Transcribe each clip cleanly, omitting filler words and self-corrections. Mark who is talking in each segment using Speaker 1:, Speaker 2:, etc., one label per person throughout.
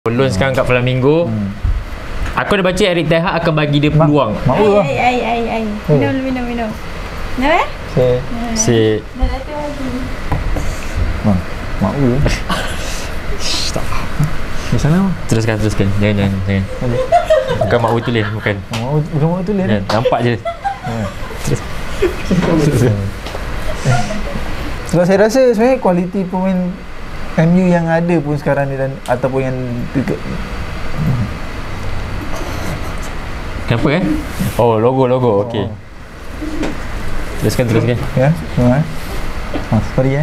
Speaker 1: Loan sekarang kat Flamingo. Aku dah baca Erik ten Hag akan bagi dia peluang.
Speaker 2: Mau lah.
Speaker 3: Minum. Nak
Speaker 1: Si
Speaker 3: Dah datang lagi.
Speaker 2: Mau lah.
Speaker 1: tak.
Speaker 2: Di sana mah.
Speaker 1: Teruskan. Jangan. Bukan mak tulis, bukan.
Speaker 2: Bukan mau tulis.
Speaker 1: Jangan, nampak je.
Speaker 2: Sebab saya rasa sebenarnya kualiti pemain MU yang ada pun sekarang ni dan ataupun yang dekat.
Speaker 1: Kenapa Oh, logo. Okey. Teruskan.
Speaker 2: Ya, semua. Sorry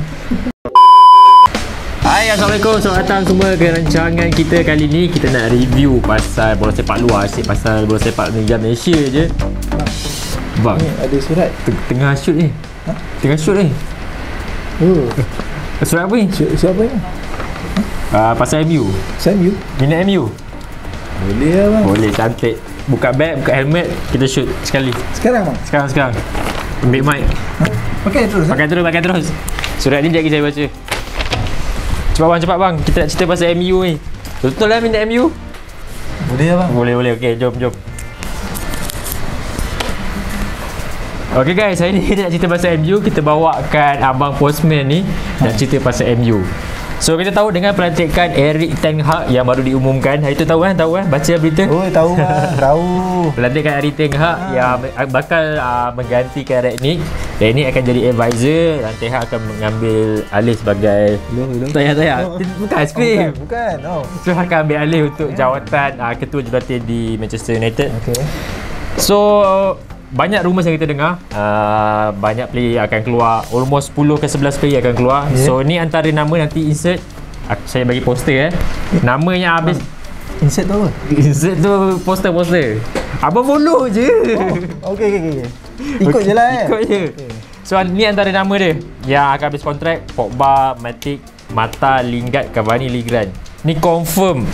Speaker 1: Hai, Assalamualaikum. Selamat datang semua ke rancangan kita kali ni. Kita nak review pasal bola sepak luar. Asyik pasal bola sepak Liga Malaysia je. Bang,
Speaker 2: Ni ada surat.
Speaker 1: tengah shoot ni. Tengah shoot ni.
Speaker 2: Oh,
Speaker 1: Surat apa ni?
Speaker 2: siapa ni?
Speaker 1: Pasal MU.
Speaker 2: MU.
Speaker 1: Minat MU.
Speaker 2: Boleh lah bang.
Speaker 1: Boleh, cantik. Buka beg, buka helmet, kita shoot sekali.
Speaker 2: Sekarang bang.
Speaker 1: Sekarang. Ambil mic.
Speaker 2: Pakai terus.
Speaker 1: Pakai terus. Surat ni sekejap saya baca. Cepat bang. Kita nak cerita pasal MU ni. Betul lah minat MU?
Speaker 2: Boleh lah bang.
Speaker 1: Boleh. Okey, jom. Okey guys, hari ni kita nak cerita pasal MU. Kita bawakan abang postman ni nak cerita pasal MU. So kita tahu dengan pelantikan Erik ten Hag yang baru diumumkan. Hari tu tahu kan? Baca berita.
Speaker 2: Oh, tahu bang. Tahu.
Speaker 1: Pelantikan Erik ten Hag yang bakal menggantikan Rangnick. Rangnick akan jadi advisor dan ten Hag akan mengambil alih sebagai tak payah. Bukan aiskrim.
Speaker 2: Bukan. Oh.
Speaker 1: So akan ambil alih untuk jawatan ketua jurulatih di Manchester United.
Speaker 2: Okey.
Speaker 1: So banyak rumours yang kita dengar, banyak player akan keluar, almost 10 ke 11 player akan keluar. So ni antara nama nanti insert. Saya bagi poster nama yang habis.
Speaker 2: Insert tu apa?
Speaker 1: Insert tu poster. Abang follow je.
Speaker 2: Okey. Ikut je lah
Speaker 1: Ikut je. So ni antara nama dia yang akan habis kontrak. Pogba, Matic, Mata, Lingard, Cavani, Lingard. Ni confirm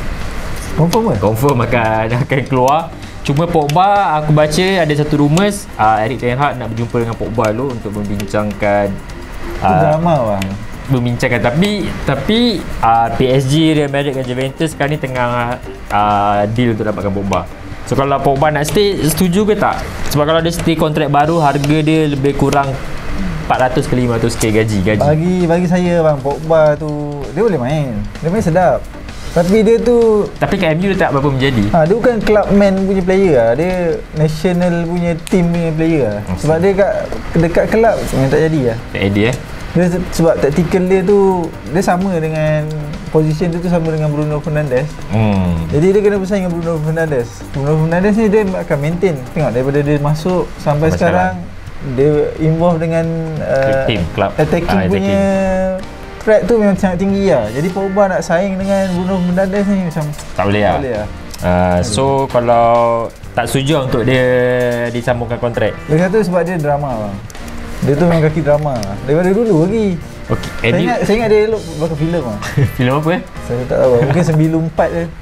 Speaker 1: akan keluar. Cuma Pogba, aku baca ada satu rumours Erik ten Hag nak berjumpa dengan Pogba dulu untuk membincangkan
Speaker 2: drama bang.
Speaker 1: Tapi PSG, Real Madrid dan Juventus sekarang ni tengah deal untuk dapatkan Pogba. So kalau Pogba nak stay, setuju ke tak? Sebab kalau dia stay kontrak baru, harga dia lebih kurang 400 ke 500k gaji.
Speaker 2: Bagi saya bang, Pogba tu dia boleh main. Dia main sedap. Tapi dia tu
Speaker 1: kat MU dia tak berapa menjadi.
Speaker 2: dia bukan clubman punya player lah. Dia national punya team punya player lah. Sebab dia dekat kelab memang tak jadi lah.
Speaker 1: Tak idea
Speaker 2: Dia sebab tactical dia tu dia sama dengan position dia tu sama dengan Bruno Fernandes. Jadi dia kena bersaing dengan Bruno Fernandes ni dia akan maintain. Tengok daripada dia masuk sampai sekarang dia involve dengan attacking punya threat tu memang sangat tinggi lah. Jadi Pogba nak saing dengan Bruno Fernandes ni macam
Speaker 1: tak boleh lah. So kalau tak setuju untuk dia disambungkan kontrak.
Speaker 2: Lagi satu sebab dia drama bang. Dia tu memang kaki drama daripada dulu lagi.
Speaker 1: Okay.
Speaker 2: Saya ingat dia elok bakal filem lah.
Speaker 1: Filem apa
Speaker 2: Saya tak tahu. Mungkin 94 je.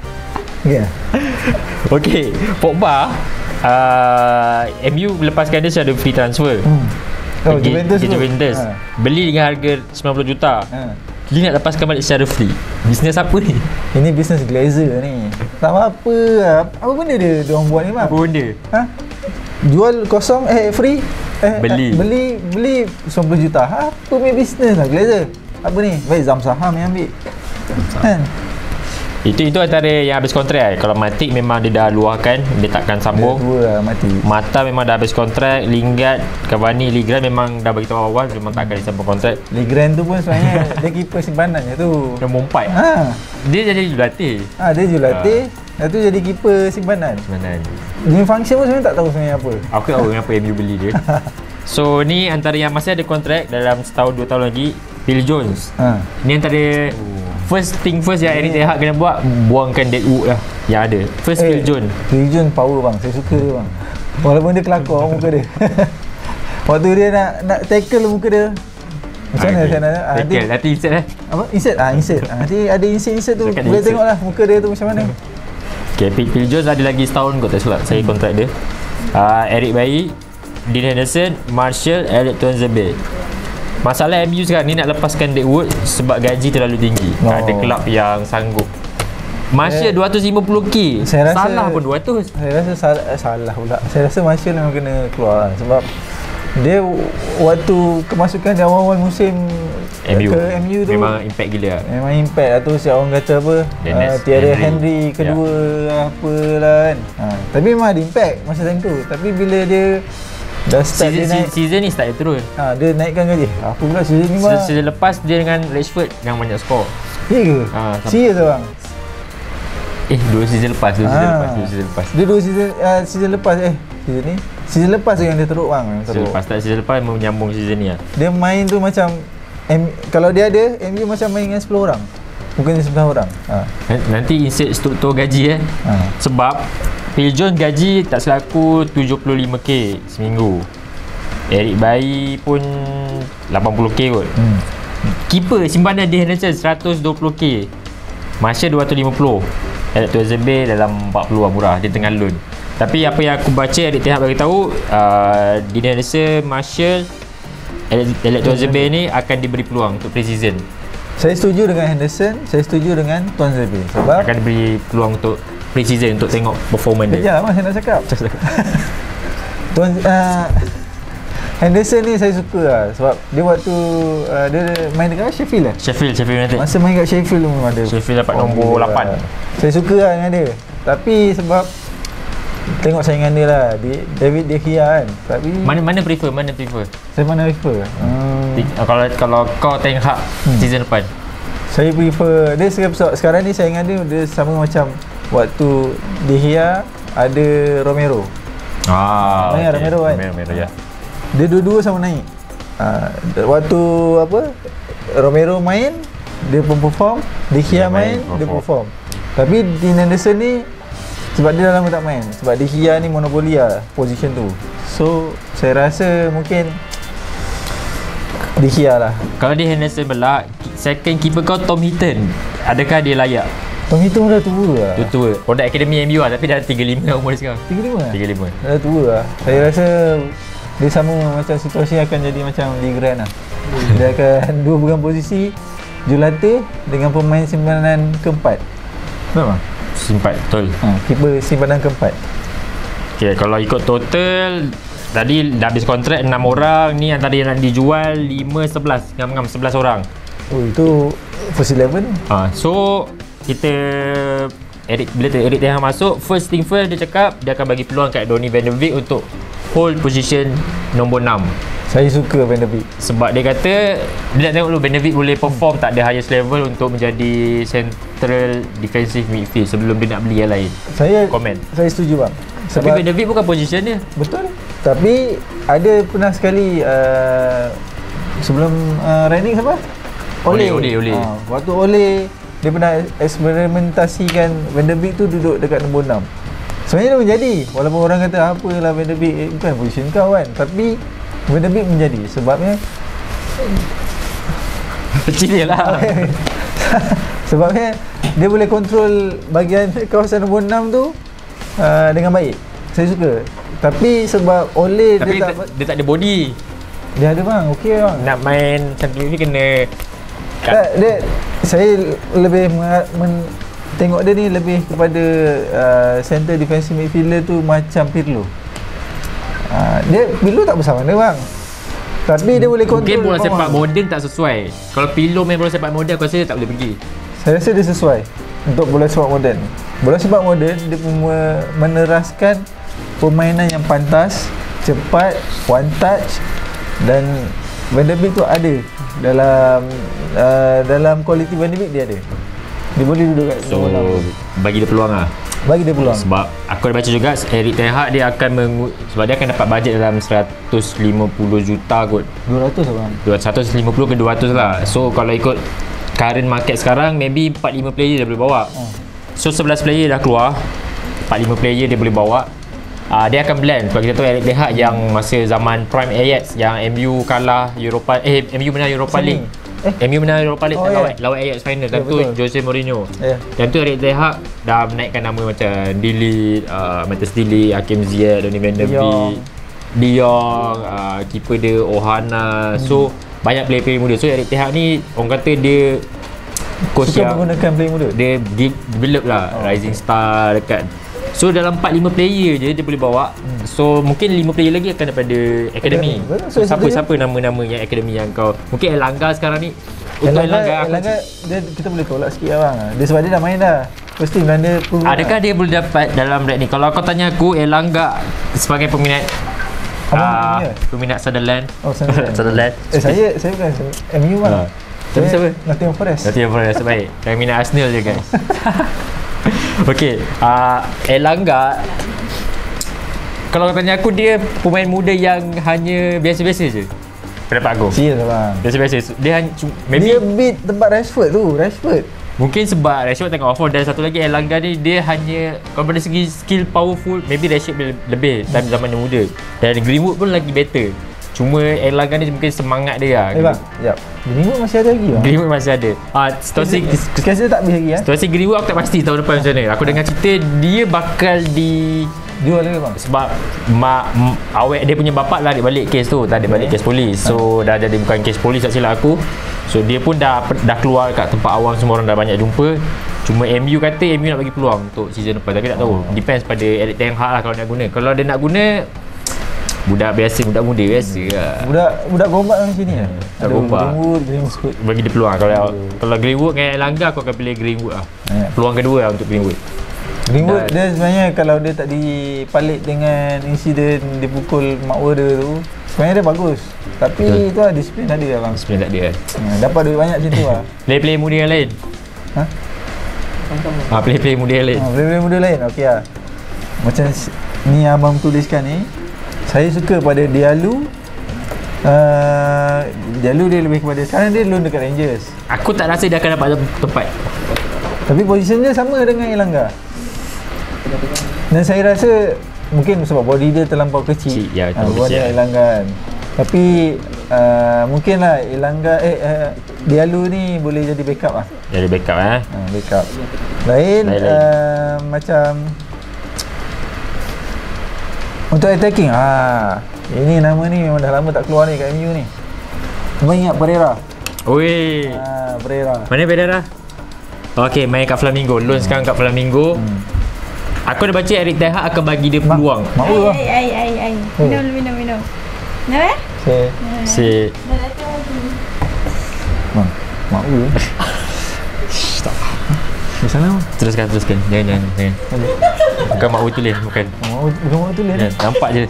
Speaker 1: Okay, Pogba MU lepaskan dia secara free transfer. Juventus. Beli dengan harga 90 juta. Dia nak lepaskan balik secara free. Bisnes apa ni?
Speaker 2: Ini bisnes Glazer ni. Tak apa. Apa benda dia orang buat ni bang?
Speaker 1: Apa benda?
Speaker 2: Jual kosong free. Beli 90 juta. Apa punya bisnes lah Glazer? Apa ni? Baik Zam saham yang ambil. Kan?
Speaker 1: Itu antara yang habis kontrak. Kalau Matic memang dia dah luahkan, dia takkan sambung.
Speaker 2: Dia mati.
Speaker 1: Mata memang dah habis kontrak. Lingard, Cavani, Lingard memang dah bagi tahu awal memang tak akan disambung kontrak.
Speaker 2: Lingard tu pun sebenarnya dia keeper simpanannya tu.
Speaker 1: Dia mumpat. Dia jadi jurulatih.
Speaker 2: Dia jurulatih. Lepas tu jadi keeper simpanan. Dia function pun sebenarnya tak tahu sebenarnya apa.
Speaker 1: Aku tak tahu kenapa MU beli dia. So ni antara yang masih ada kontrak dalam setahun 2 tahun lagi, Phil Jones. Ni antara first thing first yang Erik ten Hag kena buat, buangkan Deadwood lah yang ada. First Phil Jones.
Speaker 2: Phil Jones power bang. Saya suka dia bang. Walaupun dia kelakar muka dia. Waktu dia nak tackle muka dia. Macam mana saya nak
Speaker 1: tackle? Nanti insert
Speaker 2: Apa? Insert. Nanti ada insert tu. Boleh tengok lah muka dia tu macam mana.
Speaker 1: Okay, Phil Jones ada lagi setahun kot tak silap saya kontrak dia. Eric Bailly, Dean Henderson, Martial, Elliot Tuanzebe. Masalah MU sekarang ni nak lepaskan Deadwood sebab gaji terlalu tinggi. Ada kelab yang sanggup Martial 250k.
Speaker 2: Saya rasa
Speaker 1: Salah pun 200.
Speaker 2: Saya rasa salah pula. Saya rasa Martial memang kena keluar sebab dia waktu kemasukan di awal-awal musim
Speaker 1: MU.
Speaker 2: ke MU tu
Speaker 1: memang impact gila.
Speaker 2: Memang impact lah tu. Siapa orang kata apa, Thierry Henry kedua apalah kan. Tapi memang ada impact masa time tu. Tapi bila dia dah start
Speaker 1: season ni start dia turun.
Speaker 2: Dia naikkan gaji. Apa pula season ni bang?
Speaker 1: Season lepas dia dengan Rashford yang banyak skor.
Speaker 2: Ya ke? Serius lah bang?
Speaker 1: 2 season lepas.
Speaker 2: Dia 2 season lepas season ni. Season lepas tu yang dia teruk bang.
Speaker 1: Season lepas menyambung season ni lah.
Speaker 2: Dia main tu macam kalau dia ada MU macam main dengan 10 orang. Bukan 9 orang.
Speaker 1: Nanti insert struktur gaji Sebab Phil Jones gaji tak selaku 75k seminggu. Eric Bailly pun 80k kot. Keeper simpanan di Henderson 120k. Martial 250. Eric Tozenbe dalam 40 lah murah. Dia tengah loan. Tapi apa yang aku baca Eric Ten Hag bagi tahu Dean Henderson, Martial, Eric Tozenbe ni akan diberi peluang untuk pre-season.
Speaker 2: Saya setuju dengan Henderson, saya setuju dengan Tozenbe sebab
Speaker 1: akan diberi peluang untuk pre-season untuk tengok performance dia.
Speaker 2: Sekejap mas saya nak cakap. Henderson ni saya suka lah sebab dia waktu dia main dekat Sheffield
Speaker 1: Sheffield United.
Speaker 2: Masa main kat Sheffield memang ada.
Speaker 1: Sheffield dapat nombor 8.
Speaker 2: Saya suka lah dengan dia. Tapi sebab tengok saingan dia lah, David De Gea kan. Tapi
Speaker 1: mana prefer?
Speaker 2: Saya mana prefer?
Speaker 1: Kalau kau Ten Hag season depan.
Speaker 2: Saya prefer dia sekarang ni saingan dia sama macam waktu De Gea ada Romero.
Speaker 1: Okay.
Speaker 2: Romero kan.
Speaker 1: Romero ya.
Speaker 2: Dia dua-dua sama naik. Waktu Romero main dia pun perform, De Gea main dia perform. Tapi Dean Henderson ni sebab dia dah lama tak main. Sebab De Gea ni monopoli lah position tu. So saya rasa mungkin De Gea lah.
Speaker 1: Kalau dia Henderson belak, second keeper kau Tom Heaton, adakah dia layak?
Speaker 2: Tom Heaton dah tua lah.
Speaker 1: Dia tua. Produk akademi MU lah, tapi dah 35 umur dia sekarang.
Speaker 2: 35? Dah tua lah. Saya rasa dia sama macam situasi akan jadi macam Lee Grant lah. Dia akan dua pegang posisi jurulatih dengan pemain simpanan keempat. Betul tak?
Speaker 1: Simpan, betul.
Speaker 2: Keeper simpanan keempat.
Speaker 1: Okay, kalau ikut total tadi dah habis kontrak 6 orang, ni antara yang nak dijual 5-11, ngam-ngam 11 orang.
Speaker 2: Oh itu first 11.
Speaker 1: So kita bila Eric Ten Hag masuk, first thing first dia cakap dia akan bagi peluang kat Donny van de Beek untuk hold position nombor 6.
Speaker 2: Saya suka Van de Beek
Speaker 1: sebab dia kata dia nak tengok dulu Van de Beek boleh perform tak ada highest level untuk menjadi central defensive midfield sebelum dia nak beli yang lain. Saya
Speaker 2: setuju bang.
Speaker 1: Tapi Van de Beek bukan position dia.
Speaker 2: Betul. Tapi ada pernah sekali sebelum Rangnick siapa? Ole. Waktu Ole dia pernah eksperimentasikan Van de Beek tu duduk dekat nombor 6. Sebenarnya dia menjadi, walaupun orang kata apalah Van de Beek bukan position kau kan, tapi Van de Beek menjadi sebabnya
Speaker 1: kecil dia lah.
Speaker 2: Sebabnya dia boleh kontrol bahagian kawasan nombor 6 tu dengan baik. Saya suka. Tapi sebab Ole
Speaker 1: dia tak ada body.
Speaker 2: Dia ada bang, okey bang.
Speaker 1: Nak main Champions League kena
Speaker 2: saya lebih tengok dia ni lebih kepada center defensive midfielder tu macam Pirlo. Pirlo tak besar mana bang. Tapi dia boleh kontrol.
Speaker 1: Mungkin bola sepak moden tak sesuai. Kalau Pirlo main bola sepak moden, aku rasa dia tak boleh pergi.
Speaker 2: Saya rasa dia sesuai untuk bola sepak moden. Bola sepak moden dia meneraskan permainan yang pantas, cepat, one touch, dan Van de Beek tu ada dalam kualiti Van de Beek dia ada. Dia boleh duduk kat
Speaker 1: bagi dia peluang lah.
Speaker 2: Bagi dia peluang.
Speaker 1: Sebab aku dah baca juga Eric Ten Hag dia akan sebab dia akan dapat bajet dalam 150 juta kot.
Speaker 2: 200 lah bang.
Speaker 1: 150 ke 200 lah. So kalau ikut current market sekarang, maybe 4-5 player dia boleh bawa. So 11 player dah keluar, 4-5 player dia boleh bawa. Dia akan blend. Sebab kita tahu Eric Ten Hag yang masa zaman prime Ajax yang MU kalah MU menang Europa League. MU menang Europa League lawan Ajax final. Dan tu Jose Mourinho. Dan tu Eric Ten Hag dah menaikkan nama macam Delete, Matthias Delete, Hakim Ziyech, Donny van de Beek, De Jong, keeper dia Ohana. So banyak player-player muda. So Eric Ten Hag ni orang kata dia coach
Speaker 2: Suka
Speaker 1: yang
Speaker 2: menggunakan player muda.
Speaker 1: dia develop lah rising star dekat. So dalam 4-5 player je dia boleh bawa. So mungkin 5 player lagi akan daripada akademi.
Speaker 2: Betul.
Speaker 1: So siapa nama-nama yang akademi yang kau, mungkin Elangga sekarang ni. Untuk Elangga
Speaker 2: dia kita boleh tolak sikit abang. Dia sebab dia dah main dah. Pasti Belanda prove.
Speaker 1: adakah dia boleh dapat dalam red ni? Kalau kau tanya aku, Elangga sebagai peminat peminat Sunderland.
Speaker 2: Oh, Sunderland.
Speaker 1: Sunderland.
Speaker 2: Saya bukan MU bang.
Speaker 1: Tapi siapa?
Speaker 2: Nottingham Forest.
Speaker 1: Nanti yang Forest baik. Yang minat Arsenal je guys. Okey, Elangga, kalau kau tanya aku, dia pemain muda yang hanya biasa-biasa je. Pendapat aku.
Speaker 2: Serius abang.
Speaker 1: Biasa-biasa. Dia
Speaker 2: Dia beat tempat Rashford.
Speaker 1: mungkin sebab Rashford tengah off form, dan satu lagi Elangga ni dia hanya, kalau pada segi skill powerful, maybe Rashford lebih time zaman dia muda. Dan Greenwood pun lagi better. Cuma Elangga ni mungkin semangat dia lah.
Speaker 2: Bang, sekejap. Greenwood masih ada lagi bang?
Speaker 1: Greenwood masih ada. Situasi
Speaker 2: Sekarang dia tak habis lagi
Speaker 1: situasi Greenwood aku tak pasti tahun depan macam mana. Aku dengar cerita dia bakal
Speaker 2: Jual lagi bang?
Speaker 1: sebab awet dia punya bapak lari balik kes tu, tarik balik kes polis. So dah jadi bukan kes polis, tak silap aku. So dia pun dah keluar kat tempat awam, semua orang dah banyak jumpa. Cuma MU kata MU nak bagi peluang untuk season depan, tapi tak tahu. Depends pada Erik ten Hag lah kalau nak guna. Kalau dia nak guna budak muda biasa lah.
Speaker 2: Budak gombak macam sini lah.
Speaker 1: Budak gombak.
Speaker 2: Greenwood.
Speaker 1: Bagi dia peluang. Kalau Greenwood dengan Elangga, aku akan pilih Greenwood lah. Peluang kedua lah untuk Greenwood.
Speaker 2: Greenwood dia sebenarnya kalau dia tak dipalit dengan insiden dia pukul mak dia tu, sebenarnya dia bagus. Tapi
Speaker 1: betul,
Speaker 2: tu lah disiplin tak ada bang.
Speaker 1: Disiplin tak ada kan.
Speaker 2: Dapat duit banyak macam tu lah.
Speaker 1: Play muda yang lain. Play muda yang lain.
Speaker 2: Play muda lain, okey lah. Macam ni abang tuliskan ni, saya suka pada Diallo. Diallo dia lebih kepada, sekarang dia loan dekat Rangers.
Speaker 1: Aku tak rasa dia akan dapat tempat.
Speaker 2: Tapi posisi dia sama dengan Elangga. Dan saya rasa mungkin sebab body dia terlampau kecil.
Speaker 1: Ya,
Speaker 2: buat dia Elangga kan. Tapi mungkinlah Elangga Diallo ni boleh jadi backup lah.
Speaker 1: Jadi backup
Speaker 2: backup. Lain. Macam untuk attacking, ini nama ni memang dah lama tak keluar ni kat MU ni. Abang ingat Pereira?
Speaker 1: Oi.
Speaker 2: Pereira.
Speaker 1: Mana Pereira? Okey, main kat Flamingo. Loan sekarang kat Flamingo. Aku dah baca Erik ten Hag akan bagi dia peluang.
Speaker 2: Mau lah.
Speaker 3: Ai. Minum. Nak
Speaker 1: Si
Speaker 3: dah datang lagi.
Speaker 2: Bang, mau lah.
Speaker 1: Stop.
Speaker 2: Salah.
Speaker 1: Teruskan. Jangan. Bukan mak tulis, bukan.
Speaker 2: Bukan mau tulis.
Speaker 1: Ya, nampak je.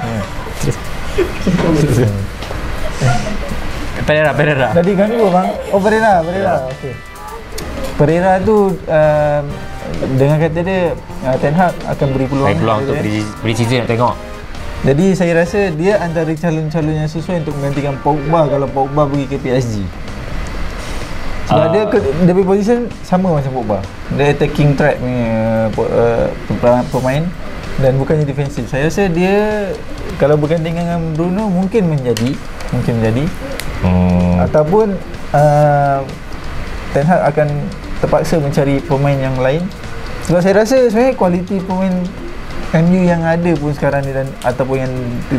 Speaker 1: Pereira.
Speaker 2: Tadi ganggu bang. Oh Pereira. Okey. Pereira tu dengan kata dia Ten Hag akan beri peluang
Speaker 1: untuk pre-season nak tengok.
Speaker 2: Jadi saya rasa dia antara calon-calon yang sesuai untuk menggantikan Pogba kalau Pogba pergi ke PSG. Sebab dia punya position sama macam Pogba. Dia attacking threat punya pemain dan bukannya defensif. Saya rasa dia kalau berganding dengan Bruno mungkin menjadi ataupun Ten Hag akan terpaksa mencari pemain yang lain. Sebab saya rasa sebenarnya kualiti pemain MU yang ada pun sekarang ni dan ataupun yang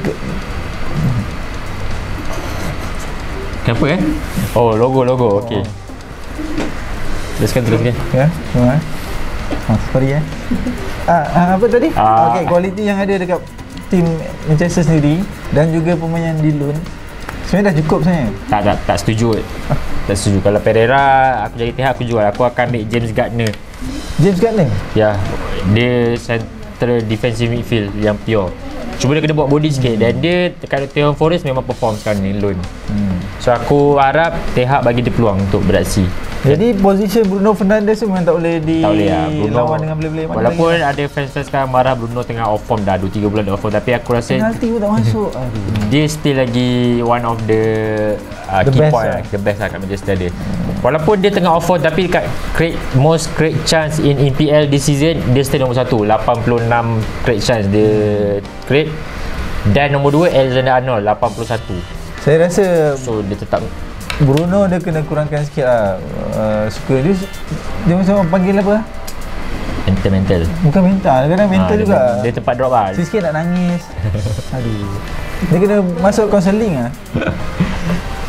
Speaker 1: Kenapa Oh, logo. Okey. Teruskan.
Speaker 2: Ya, semua. Sorry apa tadi? Okey, kualiti yang ada dekat tim Manchester sendiri dan juga pemain yang di loan sebenarnya dah cukup sebenarnya.
Speaker 1: Tak setuju. Tak setuju. Kalau Pereira aku jadi Ten Hag, aku jual. Aku akan ambil James Gardner. Ya, dia central defensive midfield yang pure. Cuma dia kena buat body sikit dan dia dekat Nottingham Forest memang perform sekarang ni loan. So aku harap Ten Hag bagi dia peluang untuk beraksi.
Speaker 2: Jadi posisi Bruno Fernandes memang tak boleh
Speaker 1: Bruno,
Speaker 2: lawan dengan player-player mana
Speaker 1: walaupun lagi. Ada fans-fans sekarang marah Bruno tengah off form dah 2-3 bulan dah off form, tapi aku rasa
Speaker 2: penalti pun tak masuk.
Speaker 1: Dia still lagi one of the key point the best lah kat Manchester dia. Walaupun dia tengah off form tapi dekat most create chance in EPL this season dia still nombor 1, 86 create chance dia create, dan nombor 2 Alexander-Arnold 81.
Speaker 2: Saya rasa
Speaker 1: so dia tetap
Speaker 2: Bruno dia kena kurangkan sikit lah. Suka dia macam panggil apa?
Speaker 1: Mental.
Speaker 2: Bukan mental, kadang mental juga.
Speaker 1: Dia tempat drop lah.
Speaker 2: Sikit nak nangis. Aduh. Dia kena masuk counselling lah.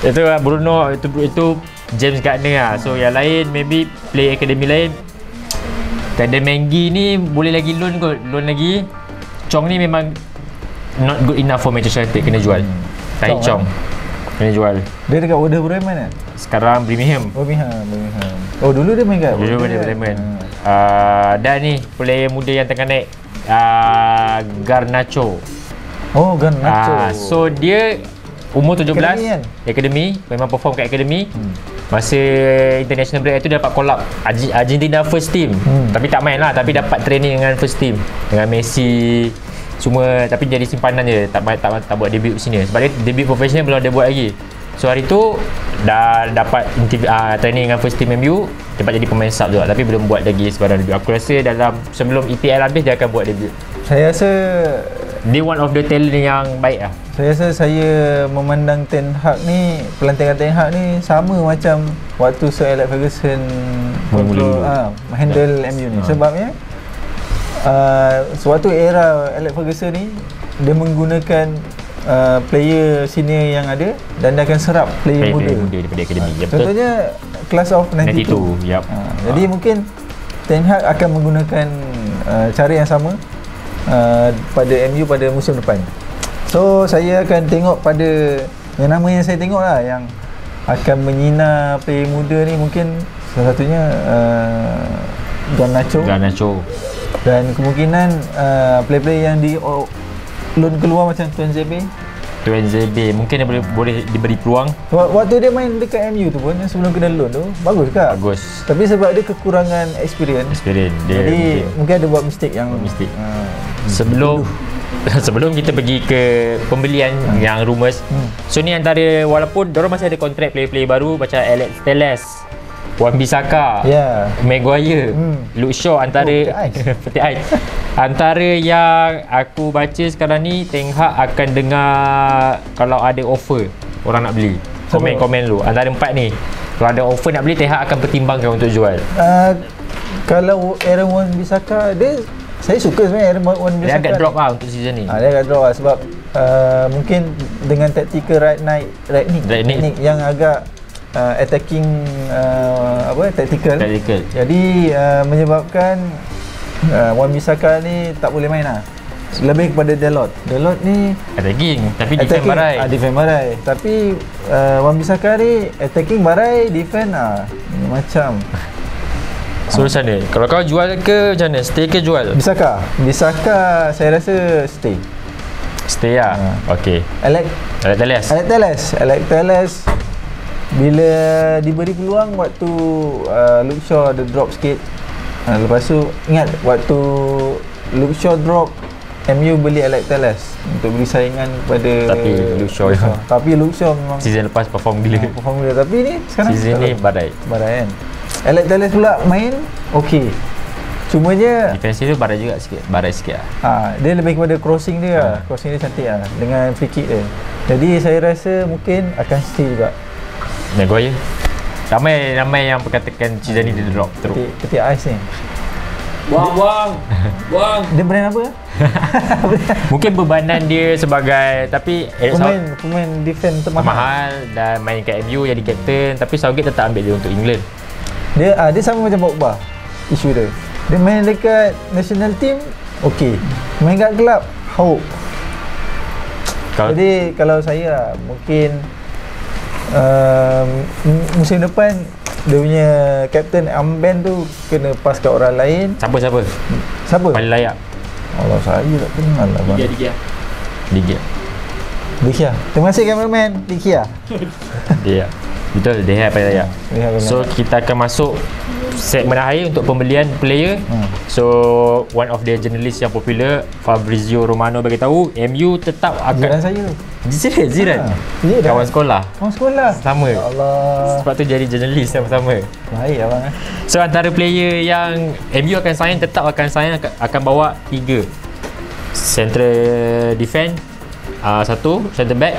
Speaker 1: Itu Bruno, itu James Gardner lah. So yang lain maybe play academy lain. Kada Mengi ni boleh lagi loan kot, loan lagi. Chong ni memang not good enough for Manchester United, kena jual. Tahi Chong kena jual.
Speaker 2: Dia dekat Wolverhampton kan?
Speaker 1: Sekarang Birmingham.
Speaker 2: Birmingham. Oh dulu dia main kat
Speaker 1: Dulu dia Birmingham. Dan ni player muda yang tengah naik, Garnacho.
Speaker 2: Oh Garnacho.
Speaker 1: So dia umur 17,
Speaker 2: Akademi kan?
Speaker 1: memang perform kat akademi. Masa international break tu dia dapat call up Argentina first team. Tapi tak main lah, tapi dapat training dengan first team dengan Messi semua, tapi jadi simpanan je, tak buat debut sini sebab dia debut profesional belum dia buat lagi. So hari tu dah dapat training dengan first team MU, dapat jadi pemain sub juga, tapi belum buat lagi sebarang debut. Aku rasa dalam sebelum EPL habis dia akan buat debut.
Speaker 2: Saya rasa
Speaker 1: dia one of the talent yang baik lah.
Speaker 2: Saya rasa saya memandang Ten Hag ni, pelantikan Ten Hag ni sama macam waktu Sir Alex Ferguson handle MU ni. Sebabnya sewaktu era Alex Ferguson ni dia menggunakan player senior yang ada dan dia akan serap player muda
Speaker 1: daripada akademi.
Speaker 2: Contohnya Class of 92.
Speaker 1: Yep.
Speaker 2: Jadi mungkin Ten Hag akan menggunakan cara yang sama pada MU pada musim depan. So saya akan tengok pada yang nama yang saya tengok lah yang akan menyinar player muda ni, mungkin salah satunya Garnacho. Dan kemungkinan player-player yang di loan keluar macam Tuan Zebe
Speaker 1: mungkin dia boleh diberi peluang.
Speaker 2: Waktu dia main dekat MU tu pun sebelum kena loan tu bagus ke?
Speaker 1: Bagus.
Speaker 2: Tapi sebab dia kekurangan experience dia jadi mungkin ada buat mistake yang
Speaker 1: sebelum kita pergi ke pembelian yang rumours. So ni antara, walaupun diorang masih ada kontrak player-player baru macam Alex Telles, Wan-Bissaka, Maguire, Luke Shaw, antara peti ais. Antara yang aku baca sekarang ni, Ten Hag akan dengar kalau ada offer orang nak beli. Komen dulu antara empat ni. Kalau ada offer nak beli, Ten Hag akan pertimbangkan untuk jual.
Speaker 2: Kalau Aaron Wan-Bissaka, saya suka sebenarnya Aaron Wan-Bissaka.
Speaker 1: Dia agak drop lah untuk season ni.
Speaker 2: Dia agak drop lah sebab mungkin dengan tactical right nick yang agak attacking tactical. Jadi menyebabkan Wan-Bissaka ni tak boleh main lah. Lebih kepada Dalot ni attacking tapi defend barai. Tapi Wan-Bissaka ni attacking barai, defend macam.
Speaker 1: So macam mana? Kalau kau jual ke macam mana? Stay ke jual?
Speaker 2: Bissaka saya rasa stay lah. Okay. Alex Telles bila diberi peluang waktu Luke Shaw ada drop sikit. Lepas tu ingat waktu Luke Shaw drop, MU beli Alex Telles untuk beri saingan pada tapi Luke Shaw memang
Speaker 1: season lepas perform gila.
Speaker 2: Tapi ni sekarang
Speaker 1: season ni badai
Speaker 2: kan. Alex Telles pula main okey. Cumanya
Speaker 1: defensive dia barai sikit lah.
Speaker 2: Dia lebih kepada crossing dia. Crossing dia cantik lah dengan free kick dia. Jadi saya rasa mungkin akan stay juga.
Speaker 1: Maguire. Ramai yang perkatakan season ni dia drop teruk.
Speaker 2: Peti ais ni.
Speaker 3: Buang.
Speaker 2: Dia brand apa?
Speaker 1: Mungkin bebanan dia sebagai, tapi
Speaker 2: pemain defense
Speaker 1: mahal dan main kat MU jadi captain, tapi Southgate tetap ambil dia untuk England.
Speaker 2: Dia sama macam Pogba. Isu dia main dekat national team okey, main kat kelab hauk. Jadi kalau saya mungkin musim depan dia punya captain armband tu kena pass kat orang lain. Siapa?
Speaker 1: Paling layak.
Speaker 2: Allah, saya tak kenal lah bang. Dikia. Terima kasih cameraman Dikia.
Speaker 1: Dia. Betul, dia paling layak. So kita akan masuk segmen akhir untuk pembelian player. So one of the journalist yang popular, Fabrizio Romano, bagi tahu MU tetap akan
Speaker 2: jiran saya.
Speaker 1: Ziran. Kawan sekolah. Sama.
Speaker 2: Ya Allah.
Speaker 1: Sebab tu jadi jurnalis sama-sama.
Speaker 2: Baik abang.
Speaker 1: So antara player yang MU akan sign, tetap akan sign, akan bawa 3 central defense, 1 centre back,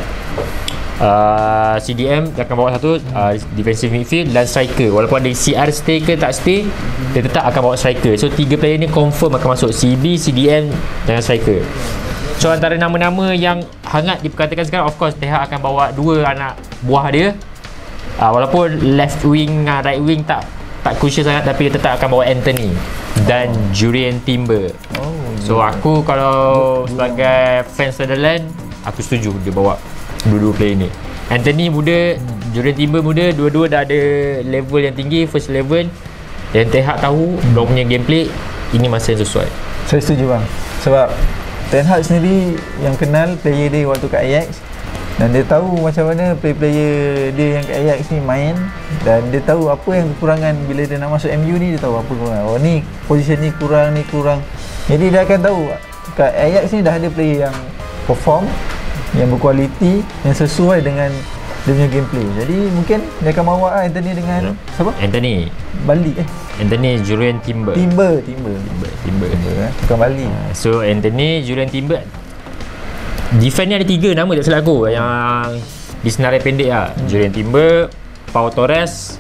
Speaker 1: CDM dia akan bawa 1 defensive midfield dan striker. Walaupun ada CR stay ke tak stay, dia tetap akan bawa striker. So 3 player ni confirm akan masuk, CB, CDM dan striker. So antara nama-nama yang hangat diperkatakan sekarang, of course Ten Hag akan bawa 2 anak buah dia. Walaupun left wing, right wing tak crucial sangat, tapi dia tetap akan bawa Anthony dan Jurrien Timber. So aku kalau sebagai fans Sunderland, aku setuju dia bawa dua-dua player ni. Anthony muda, Jurrien Timber muda, dua-dua dah ada level yang tinggi, first level. Dan Ten Hag tahu dia punya gameplay ini masa yang sesuai.
Speaker 2: Saya setuju bang. Sebab Ten Hag sendiri yang kenal player dia waktu kat Ajax, dan dia tahu macam mana player-player dia yang kat Ajax ni main, dan dia tahu apa yang kekurangan bila dia nak masuk MU ni. Dia tahu apa kekurangan. Oh ni position ni kurang, ni kurang. Jadi dia akan tahu kat Ajax ni dah ada player yang perform, yang berkualiti, yang sesuai dengan dia punya gameplay. Jadi mungkin dia akan bawa Anthony dengan siapa?
Speaker 1: Anthony
Speaker 2: Bali
Speaker 1: Anthony Jurrien Timber.
Speaker 2: Timber bukan Bali.
Speaker 1: So Anthony, Jurrien Timber. Defense ni ada 3 nama tak salah aku yang di senarai pendek lah. Jurrien Timber, Pau Torres,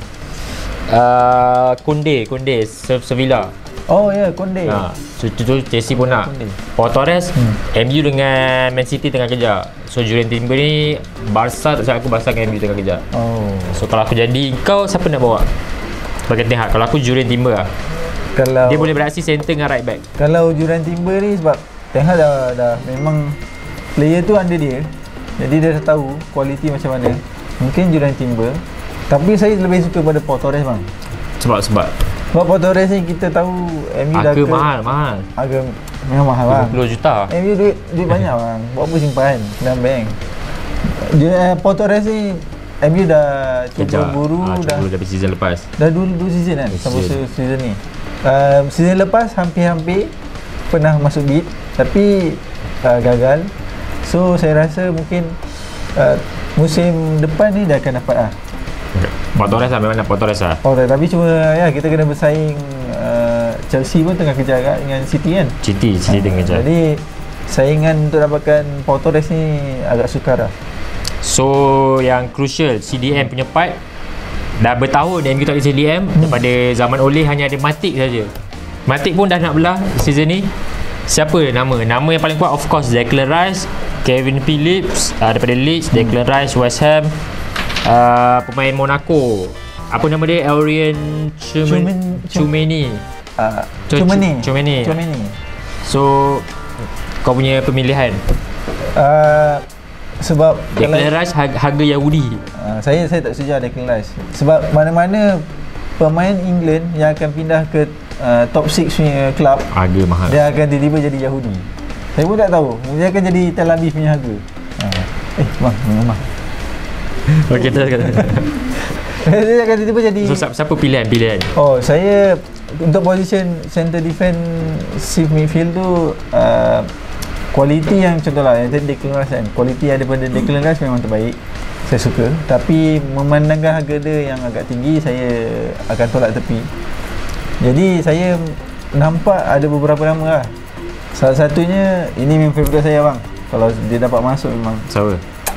Speaker 1: Konde Sevilla.
Speaker 2: Oh ya, Konde.
Speaker 1: So tu Chelsea pun nak. Pau Torres, MU dengan Man City tengah kejar. So Jurrien Timber ni Barca, tak salah aku Barca dengan MU tengah kejar. So kalau aku jadi kau, siapa nak bawa sebagai Ten Hag? Kalau aku Jurrien Timber lah.
Speaker 2: Kalau
Speaker 1: dia boleh beraksi center dengan right back.
Speaker 2: Kalau Jurrien Timber ni, sebab Ten Hag dah memang player tu under dia, jadi dia dah tahu kualiti macam mana. Mungkin Jurrien Timber, tapi saya lebih suka pada Pau Torres bang.
Speaker 1: Sebab
Speaker 2: Pau Torres ni kita tahu MU dah
Speaker 1: harga mahal.
Speaker 2: Harga memang mahal bang.
Speaker 1: 20 juta.
Speaker 2: MU duit banyak bang. Buat apa simpan dalam bank. Pau Torres ni MU dah cuba buru dah
Speaker 1: dari season lepas.
Speaker 2: Dah dua season kan sampai season ni. Season lepas hampir-hampir pernah masuk bid, tapi gagal. So saya rasa mungkin musim depan ni dah akan dapat lah.
Speaker 1: Pau Torres lah, memang nak Pau Torres lah.
Speaker 2: Tapi cuma ya, kita kena bersaing. Chelsea pun tengah kejar dengan City kan.
Speaker 1: City tengah kejar.
Speaker 2: Jadi saingan untuk dapatkan Pau Torres ni agak sukar lah.
Speaker 1: So yang crucial, CDM punya part dah bertahun MU tak ada CDM. Daripada zaman Ole hanya ada Matic saja. Matic pun dah nak belah season ni. Siapa nama yang paling kuat? Of course Declan Rice, Kevin Phillips daripada Leeds, Declan Rice West Ham, pemain Monaco, apa nama dia, Aurelien Tchouameni. So kau punya pemilihan?
Speaker 2: Sebab
Speaker 1: Declan Rice harga Yahudi.
Speaker 2: Saya tak setuju Declan Rice. Sebab mana-mana pemain England yang akan pindah ke top 6 punya club,
Speaker 1: harga mahal.
Speaker 2: Dia akan tiba-tiba jadi Yahudi. Saya pun tak tahu. Dia akan jadi Tel Aviv punya harga. Bang, memang.
Speaker 1: Okey, terus kata.
Speaker 2: Dia akan tiba-tiba jadi.
Speaker 1: So siapa pilihan?
Speaker 2: Saya untuk position center defensive midfield tu, kualiti yang contohlah yang tadi Declan Rice kan, kualiti yang daripada Declan Rice memang terbaik, saya suka. Tapi memandangkan harga dia yang agak tinggi, saya akan tolak tepi. Jadi saya nampak ada beberapa nama lah. Salah satunya, ini memang favourite saya bang, kalau dia dapat masuk memang.
Speaker 1: Siapa?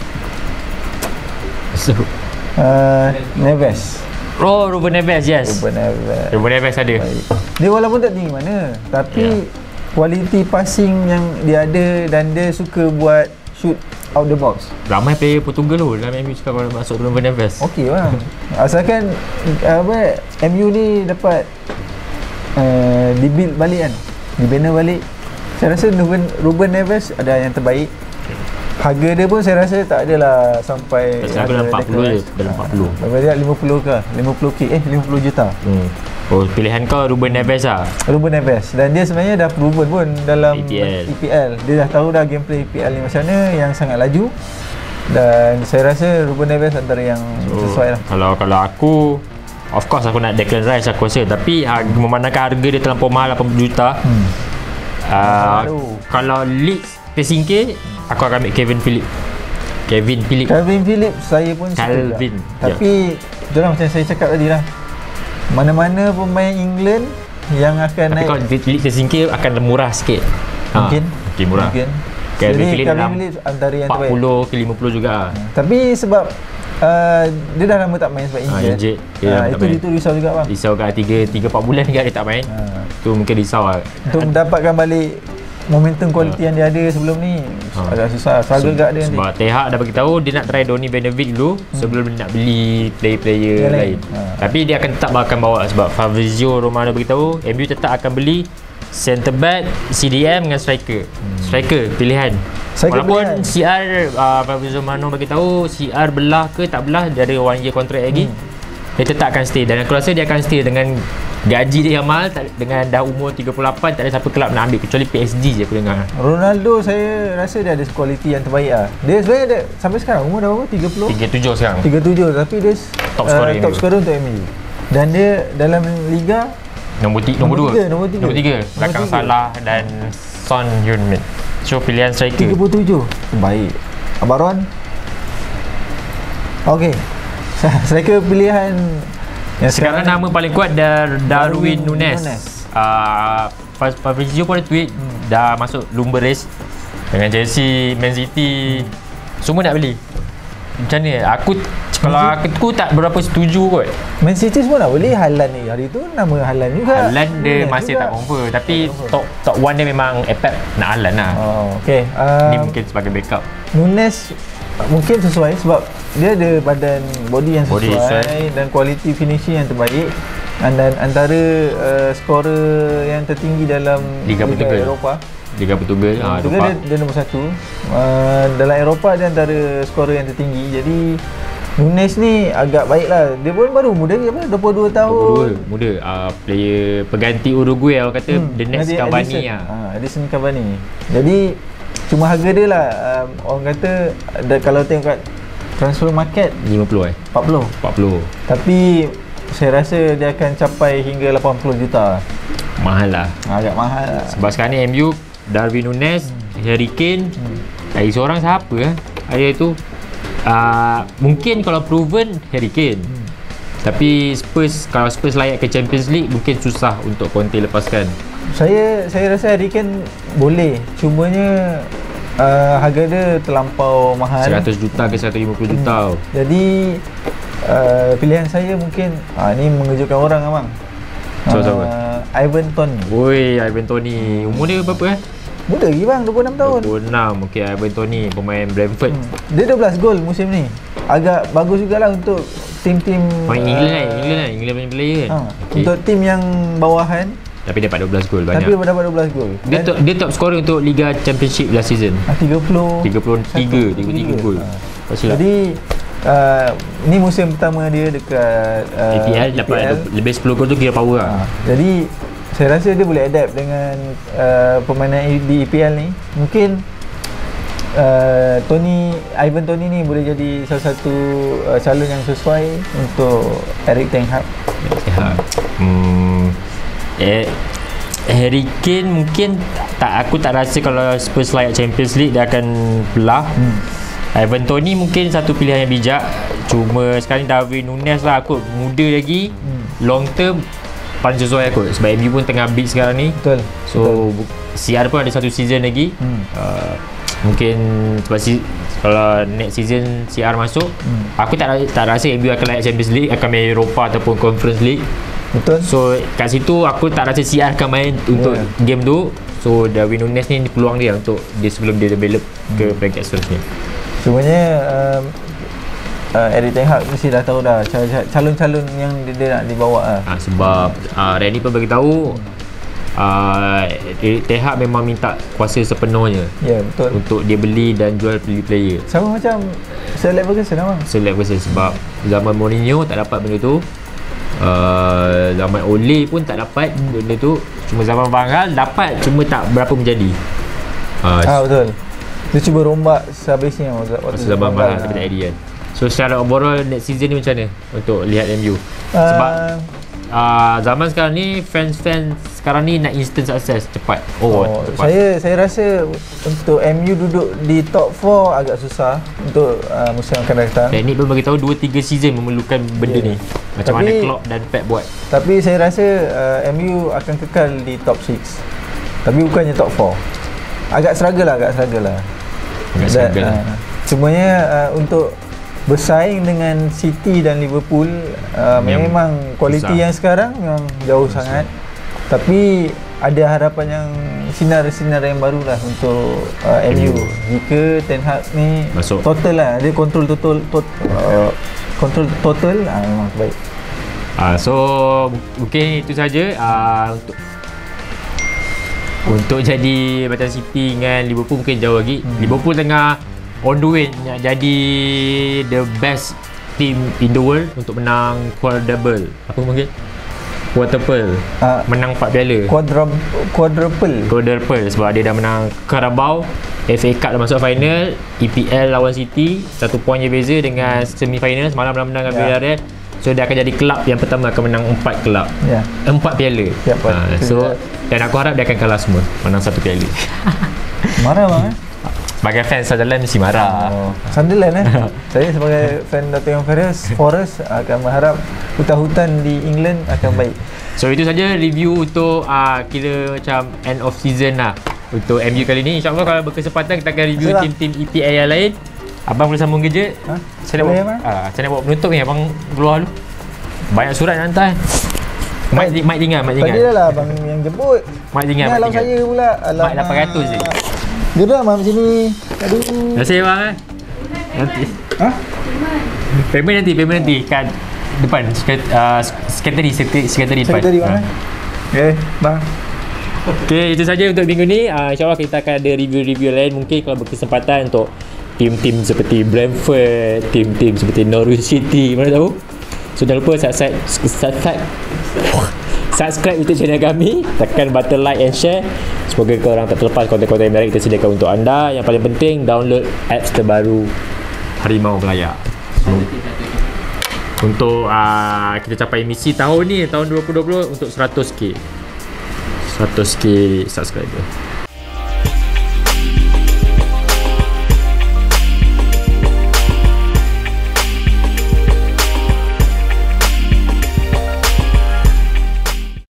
Speaker 2: Neves.
Speaker 1: Ruben Neves, yes. Ruben Neves ada.
Speaker 2: Baik. Dia walaupun tak tinggi mana, tapi kualiti passing yang dia ada, dan dia suka buat shoot out the box.
Speaker 1: Ramai player Portugal tu dalam MU cakap kalau masuk Ruben Neves.
Speaker 2: Okey bang. Asalkan MU ni dapat dibuild balik kan, dibina balik. Saya rasa Ruben Neves ada yang terbaik. Harga dia pun saya rasa tak adalah sampai
Speaker 1: dalam 40 je, dalam 40.
Speaker 2: Berapa 50 ke? 50k 50 juta.
Speaker 1: Oh, pilihan kau Ruben Neves lah.
Speaker 2: Ruben Neves, dan dia sebenarnya dah proven pun dalam EPL. Dia dah tahu dah gameplay EPL ni macam mana, yang sangat laju. Dan saya rasa Ruben Neves antara yang sesuai lah.
Speaker 1: Kalau aku, of course aku nak Declan Rice aku rasa, tapi memandangkan harga dia terlampau mahal 80 juta. Kalau Leeds tersingkir, aku akan ambil Kevin Phillips
Speaker 2: saya pun suka. Tapi itulah macam saya cakap tadi lah, mana-mana pemain England yang akan naik.
Speaker 1: Tapi kalau Leeds tersingkir akan murah sikit. Mungkin murah. Kevin Phillips antara yang 40 ke 50 juga.
Speaker 2: Tapi sebab dia dah lama tak main sebab injured. Itu risau juga bang.
Speaker 1: Risau kat 3-4 bulan juga dia tak main. Tu mungkin risau lah.
Speaker 2: Untuk mendapatkan balik momentum kualiti yang dia ada sebelum ni agak susah. Struggle kat dia nanti.
Speaker 1: Sebab Ten Hag dah beritahu dia nak try Donny van de Beek dulu sebelum dia nak beli player-player lain. Tapi dia akan tetap akan bawa sebab Fabrizio Romano beritahu MU tetap akan beli centre back, CDM dengan striker. Striker pilihan. Walaupun CR Fabrizio Romano beritahu CR belah ke tak belah, dia ada 1 year kontrak lagi. Dia tetap akan stay dan aku rasa dia akan stay dengan gaji dia yang mahal, dengan dah umur 38, tak ada siapa kelab nak ambil kecuali PSG je aku dengar.
Speaker 2: Ronaldo saya rasa dia ada kualiti yang terbaik lah. Dia sebenarnya ada, sampai sekarang umur dah berapa?
Speaker 1: 37 sekarang.
Speaker 2: 37 tapi dia top scorer untuk MU. Dan dia dalam liga
Speaker 1: nombor 2. Nombor 3 belakang Salah dan Son Heung-min. So pilihan striker
Speaker 2: 37 baik. Abang Ron. Okey. Striker pilihan yang
Speaker 1: sekarang nama paling kuat Darwin Núñez. Fabrizio pun ada tweet dah masuk lumba race dengan Chelsea, Man City, semua nak beli. Macam ni kalau aku tak berapa setuju kot.
Speaker 2: Man City semua nak beli. Haaland ni hari tu nama Haaland juga.
Speaker 1: Haaland dia masih tak confirm, tapi top 1 dia memang Pep nak Haaland lah.
Speaker 2: Okey.
Speaker 1: Ni mungkin sebagai backup.
Speaker 2: Núñez mungkin sesuai sebab dia ada badan body yang sesuai dan kualiti finishing yang terbaik, dan antara skorer yang tertinggi dalam Liga Eropah. Liga Portugal dia nombor 1. Dalam Eropah dia antara skorer yang tertinggi. Jadi Núñez ni agak baik lah. Dia pun baru muda ke apa? 22 tahun.
Speaker 1: Muda. Player pengganti Uruguay orang kata the next Cavani lah.
Speaker 2: Edison Cavani. Jadi cuma harga dia lah, orang kata kalau tengok kat transfer market
Speaker 1: 50
Speaker 2: 40. Tapi saya rasa dia akan capai hingga 80 juta.
Speaker 1: Mahal lah.
Speaker 2: Agak mahal lah.
Speaker 1: Sebab sekarang ni MU Darwin Núñez, Harry Kane, lagi seorang siapa ada tu? Mungkin kalau proven Harry Kane. Tapi kalau Spurs layak ke Champions League mungkin susah untuk Conte lepaskan.
Speaker 2: Saya rasa Harry Kane boleh, cumanya harga dia terlampau mahal,
Speaker 1: 100 juta ke 150 juta.
Speaker 2: Jadi pilihan saya mungkin ni mengejutkan orang abang. Ivan Toney.
Speaker 1: Ivan Toney. Umur dia berapa
Speaker 2: Muda lagi bang, 26 tahun.
Speaker 1: 26. Okey, Ivan Toney pemain Brentford.
Speaker 2: Dia 12 gol musim ni. Agak bagus jugalah untuk tim-tim
Speaker 1: England punya player kan.
Speaker 2: Untuk tim yang bawahan.
Speaker 1: Tapi dapat 12 gol banyak.
Speaker 2: Tapi dapat 12 gol.
Speaker 1: Dia top scorer untuk Liga Championship last season. 33 gol.
Speaker 2: Jadi ni musim pertama dia dekat
Speaker 1: EPL dapat lebih 10 gol tu kira power lah.
Speaker 2: Jadi saya rasa dia boleh adapt dengan permainan di EPL ni. Mungkin Ivan Toney ni boleh jadi salah satu calon yang sesuai untuk Erik ten Hag. Harry Kane mungkin aku tak rasa kalau Spurs layak Champions League dia akan belah. Ivan Toney mungkin satu pilihan yang bijak. Cuma sekarang Darwin Núñez lah kot, muda lagi, long term paling sesuai kot sebab MU pun tengah bid sekarang ni. Betul.
Speaker 1: So CR pun ada satu season lagi. Mungkin sebab kalau next season CR masuk, aku tak rasa MU akan layak Champions League, akan main Eropah ataupun Conference League.
Speaker 2: Betul.
Speaker 1: So kat situ aku tak rasa CR akan main untuk game tu. So Darwin Núñez ni peluang dia untuk dia sebelum dia develop ke peringkat seterusnya.
Speaker 2: Sebenarnya Erik ten Hag mesti dah tahu dah calon-calon yang dia nak dibawa lah.
Speaker 1: Sebab Randy pun beritahu Erik ten Hag memang minta kuasa sepenuhnya.
Speaker 2: Ya, betul.
Speaker 1: Untuk dia beli dan jual player.
Speaker 2: Sama macam Sir Alex Ferguson abang.
Speaker 1: Sir Alex Ferguson sebab zaman Mourinho tak dapat benda tu. Zaman Ole pun tak dapat benda tu. Cuma zaman Van Gaal dapat, cuma tak berapa menjadi.
Speaker 2: Betul. Dia cuba rombak sehabisnya waktu
Speaker 1: zaman Van Gaal tapi tak jadi kan. So secara overall next season ni macam mana untuk lihat MU? Sebab zaman sekarang ni fans sekarang ni nak instant success cepat. Cepat.
Speaker 2: Saya rasa untuk MU duduk di top 4 agak susah untuk musim akan datang.
Speaker 1: Teknik pun bagi tahu 2-3 season memerlukan benda ni. Macam mana Klopp dan Pep buat.
Speaker 2: Tapi saya rasa MU akan kekal di top 6. Tapi bukannya top 4. Agak struggle lah. Cumanya untuk bersaing dengan City dan Liverpool memang kualiti yang sekarang memang jauh sangat. Tapi ada harapan yang sinar-sinar yang baru lah untuk MU. Jika Ten Hag ni
Speaker 1: masuk
Speaker 2: total lah, dia kontrol total memang baik.
Speaker 1: So mungkin itu saja untuk jadi macam City dengan Liverpool mungkin jauh lagi. Liverpool tengah on the way nak jadi the best team in the world untuk menang quadruple. Apa mungkin? Quadruple. Menang 4 piala. Quadruple sebab dia dah menang Carabao, FA Cup dah masuk final, EPL lawan City, 1 point je beza dengan semi-final semalam dah menang dengan Villarreal. So dia akan jadi kelab yang pertama akan menang 4 kelab. 4 piala. So dan aku harap dia akan kalah semua, menang 1 piala.
Speaker 2: Marah bang
Speaker 1: Sebagai fans Sunderland mesti marah.
Speaker 2: Sunderland saya sebagai fan Nottingham Forest akan mengharap hutan-hutan di England akan baik.
Speaker 1: So itu saja review untuk kira macam end of season lah untuk MU kali ni. InsyaAllah kalau berkesempatan kita akan review tim-tim EPL yang lain. Abang boleh sambung kerja. Saya nak buat penutup ni. Abang keluar dulu. Banyak surat nak hantar. Mic tinggal.
Speaker 2: Tadi dah lah abang yang jemput.
Speaker 1: Mic tinggal.
Speaker 2: Alam saya pula.
Speaker 1: Mic 800 je.
Speaker 2: Geram lah macam ni. Aduh.
Speaker 1: Terima kasih bang. Nanti. Payment nanti kat depan. Sekretari depan.
Speaker 2: Sekretari bang. Bang.
Speaker 1: Okay, itu saja untuk minggu ni. InsyaAllah kita akan ada review-review lain. Mungkin kalau berkesempatan untuk tim-tim seperti Brentford, tim-tim seperti Norwich City, mana tahu. So jangan lupa subscribe YouTube channel kami, tekan button like and share. Semoga korang tak terlepas konten-konten yang menarik kita sediakan untuk anda. Yang paling penting, download apps terbaru Harimau Belayar untuk kita capai misi tahun ni, tahun 2020 untuk 100k subscriber.